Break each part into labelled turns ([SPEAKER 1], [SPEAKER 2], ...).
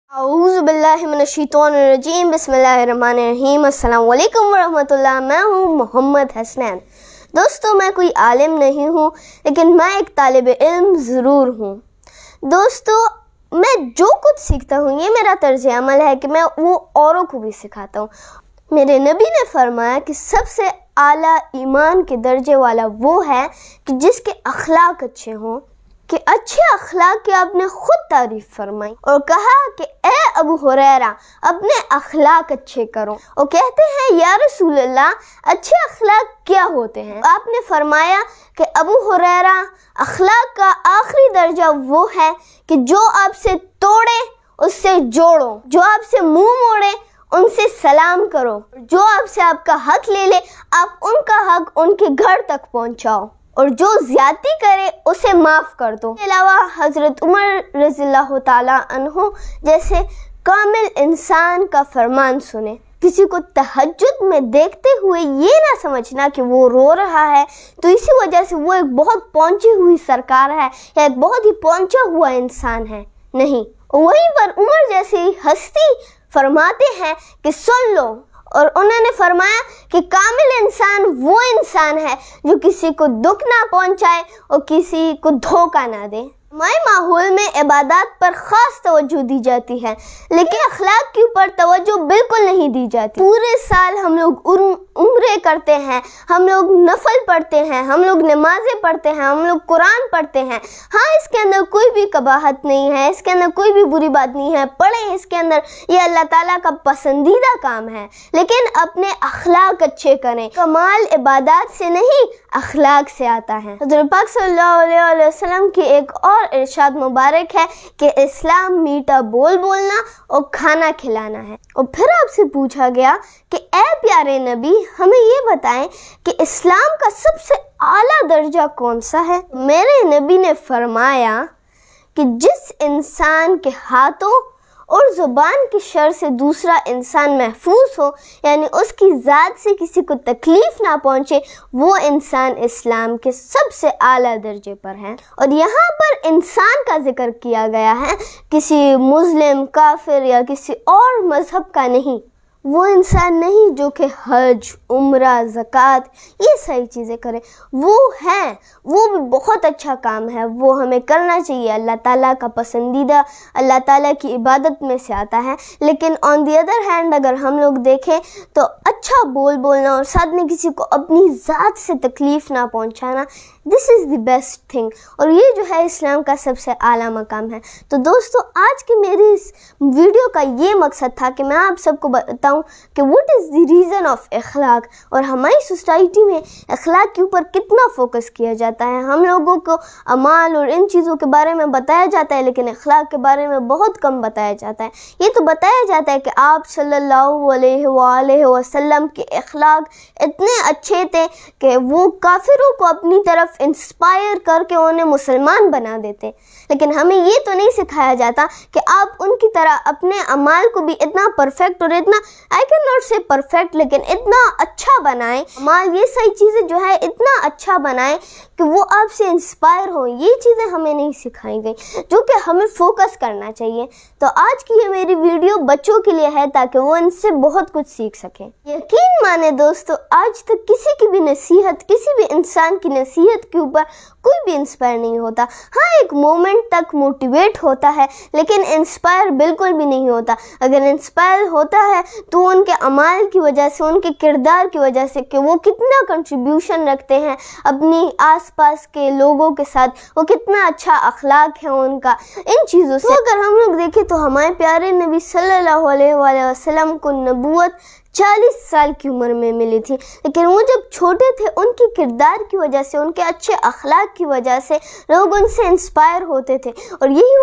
[SPEAKER 1] अऊज़ु बिल्लाहि मिनश्शैतानिर्रजीम बिस्मिल्लाहिर्रहमानिर्रहीम अस्सलाम वालेकुम वरहमतुल्लाह। मैं हूँ मोहम्मद हसनैन। दोस्तों, मैं कोई आलिम नहीं हूँ, लेकिन मैं एक तालिब इल्म ज़रूर हूँ। दोस्तों, मैं जो कुछ सीखता हूँ ये मेरा तर्ज अमल है कि मैं वो औरों को भी सिखाता हूँ। मेरे नबी ने फरमाया कि सबसे आला ईमान के दर्जे वाला वो है कि जिसके अखलाक अच्छे हों, कि अच्छे अखलाक की आपने खुद तारीफ फरमाई और कहा कि ए अबू हुरैरा अपने अखलाक अच्छे करो। और कहते हैं या रसूल अल्लाह अच्छे अखलाक क्या होते हैं? आपने फरमाया कि अबू हुरैरा अखलाक का आखिरी दर्जा वो है कि जो आपसे तोड़े उससे जोड़ो, जो आपसे मुंह मोड़े उनसे सलाम करो, जो आपसे आपका हक ले ले आप उनका हक उनके घर तक पहुंचाओ, और जो ज्यादती करे उसे माफ कर दो। इसके अलावा हजरत उमर रज़ियल्लाहु ताला अन्हु जैसे कामिल इंसान का फरमान सुने। किसी को तहज्जुद में देखते हुए ये ना समझना कि वो रो रहा है तो इसी वजह से वो एक बहुत पहुंची हुई सरकार है या एक बहुत ही पहुंचा हुआ इंसान है, नहीं। वहीं पर उमर जैसी हस्ती फरमाते हैं कि सुन लो, और उन्होंने फरमाया कि कामिल इंसान वो इंसान है जो किसी को दुख ना पहुंचाए और किसी को धोखा ना दे। हमारे माहौल में इबादत पर ख़ास तवज्जो दी जाती है, लेकिन अखलाक के ऊपर तवज्जो बिल्कुल नहीं दी जाती। पूरे साल हम लोग उम्रे करते हैं, हम लोग नफल पढ़ते हैं, हम लोग नमाजें पढ़ते हैं, हम लोग कुरान पढ़ते हैं। हाँ, इसके अंदर कोई भी कबाहत नहीं है, इसके अंदर कोई भी बुरी बात नहीं है, पढ़ें, इसके अंदर ये अल्लाह ताला का पसंदीदा काम है। लेकिन अपने अखलाक अच्छे करें। कमाल इबादत से नहीं अखलाक से आता है। हज़रत पाक सल्लल्लाहु अलैहि वसल्लम की एक और इरशाद मुबारक है कि इस्लाम मीठा बोल बोलना और खाना खिलाना है। और फिर आपसे पूछा गया कि ए प्यारे नबी हमें ये बताएं कि इस्लाम का सबसे आला दर्जा कौन सा है? मेरे नबी ने फरमाया कि जिस इंसान के हाथों और ज़ुबान की शर से दूसरा इंसान महफूज हो, यानी उसकी ज़ात से किसी को तकलीफ़ ना पहुँचे, वो इंसान इस्लाम के सबसे आला दर्जे पर है। और यहाँ पर इंसान का जिक्र किया गया है, किसी मुस्लिम, काफिर या किसी और मज़हब का नहीं। वो इंसान नहीं जो कि हज, उम्रा, ज़कात ये सारी चीज़ें करे, वो है, वो भी बहुत अच्छा काम है, वो हमें करना चाहिए। अल्लाह ताला का पसंदीदा, अल्लाह ताला की इबादत में से आता है। लेकिन ऑन दी अदर हैंड अगर हम लोग देखें तो अच्छा बोल बोलना और साथ में किसी को अपनी ज़ात से तकलीफ़ ना पहुंचाना, this is the best thing. और ये जो है इस्लाम का सबसे आला मकाम है। तो दोस्तों, आज की मेरी इस वीडियो का ये मकसद था कि मैं आप सबको बताऊं कि what is the reason of अखलाक, और हमारी सोसाइटी में अखलाक के ऊपर कितना फोकस किया जाता है। हम लोगों को अमाल और इन चीज़ों के बारे में बताया जाता है, लेकिन अखलाक के बारे में बहुत कम बताया जाता है। ये तो बताया जाता है कि आप सल्लल्लाहु अलैहि वसल्लम के अखलाक इतने अच्छे थे कि वो काफिरों को अपनी तरफ इंस्पायर करके उन्हें मुसलमान बना देते। लेकिन हमें ये तो नहीं सिखाया जाता कि आप उनकी तरह अपने अमाल को भी इतना परफेक्ट और इतना, I can not say perfect, लेकिन इतना अच्छा बनाएं, अमाल ये सारी चीज़ें जो है इतना अच्छा बनाएं कि वो आपसे इंस्पायर हो। ये चीज़ें हमें नहीं सिखाई गई, जो कि हमें फोकस करना चाहिए। तो आज की ये मेरी वीडियो बच्चों के लिए है ताकि वो इनसे बहुत कुछ सीख सकें। यकीन माने दोस्तों, आज तक किसी की भी नसीहत, किसी भी इंसान की नसीहत के ऊपर कोई भी इंस्पायर नहीं होता। हाँ, एक मोमेंट तक मोटिवेट होता है, लेकिन इंस्पायर बिल्कुल भी नहीं होता। अगर इंस्पायर होता है तो उनके अमाल की वजह से, उनके किरदार की वजह से कि वो कितना कंट्रीब्यूशन रखते हैं अपनी आसपास के लोगों के साथ, वो कितना अच्छा अखलाक है उनका, इन चीज़ों से। तो अगर हम लोग देखें तो हमारे प्यारे नबी सल्लल्लाहु अलैहि वसल्लम को नबूवत 40 साल की उम्र में मिली थी, लेकिन वो जब छोटे थे उनके किरदार की वजह से, उनके अच्छे अखलाक की वजह से लोग उनसे इंस्पायर होते थे। और यही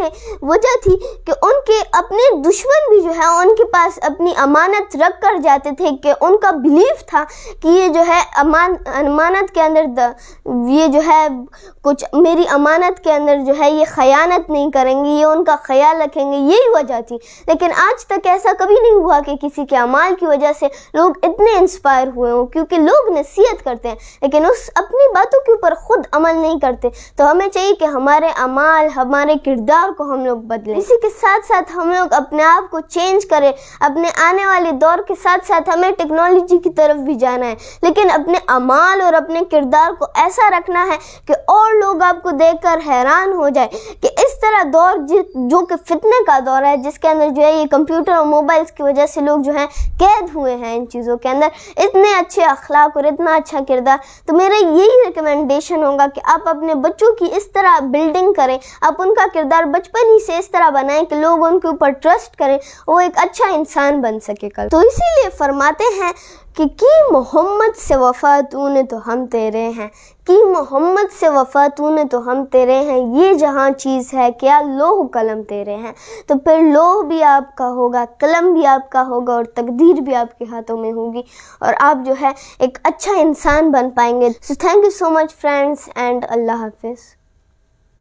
[SPEAKER 1] वजह थी कि उनके अपने दुश्मन भी जो है उनके पास अपनी अमानत रख कर जाते थे, कि उनका बिलीफ था कि ये जो है अमानत के अंदर ये जो है कुछ मेरी अमानत के अंदर जो है ये खयानत नहीं करेंगे, ये उनका ख्याल रखेंगे, यही वजह थी। लेकिन आज तक ऐसा कभी नहीं हुआ कि किसी के अमाल की کی وجہ سے لوگ اتنے انسپائر ہوئے ہوں، کیونکہ لوگ نصیحت کرتے ہیں لیکن اس اپنی باتوں کے اوپر خود عمل نہیں کرتے. تو ہمیں چاہیے کہ ہمارے اعمال، ہمارے کردار کو ہم لوگ بدلیں. اسی کے ساتھ ساتھ ہم لوگ اپنے آپ کو چینج کریں. اپنے آنے والے دور کے ساتھ ساتھ ہمیں ٹیکنالوجی کی طرف بھی جانا ہے، لیکن اپنے اعمال اور اپنے کردار کو ایسا رکھنا ہے کہ اور لوگ آپ کو دیکھ کر حیران ہو جائے کہ اس طرح دور جو کہ فتنے کا دور ہے، جس کے اندر جو ہے یہ کمپیوٹر اور موبائلز کی وجہ سے لوگ جو ہیں قید ہوئے ہیں ان چیزوں کے اندر، اتنے اچھے اخلاق اور اتنا اچھا کردار. تو میرا یہی ریکمنڈیشن ہوگا کہ آپ اپنے بچوں کی اس طرح بلڈنگ کریں، آپ ان کا کردار بچپن ہی سے اس طرح بنائیں کہ لوگ ان کے اوپر ٹرسٹ کریں، وہ ایک اچھا انسان بن سکے کل. تو اسی لیے فرماتے ہیں کہ کی محمد سے وفا تو نے تو ہم تیرے ہیں، کی محمد سے وفا تو نے تو ہم تیرے ہیں، یہ جہاں چیز ہے کیا لوح قلم تیرے ہیں. تو پھر لوح بھی آپ کا ہوگا، قلم بھی آپ کا ہوگا اور تقدیر بھی آپ کے ہاتھوں میں ہوگی، اور آپ جو ہے ایک اچھا انسان بن پائیں گے. So thank you so much friends and اللہ حافظ.